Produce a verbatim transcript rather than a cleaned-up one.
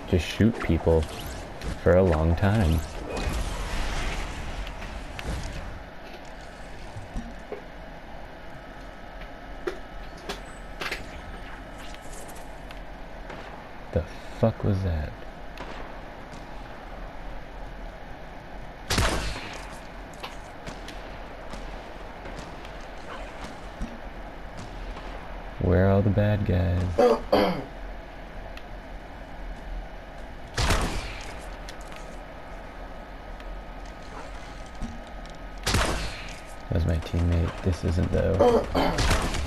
just shoot people for a long time. The fuck was that? Where are all the bad guys? That was my teammate. This isn't though.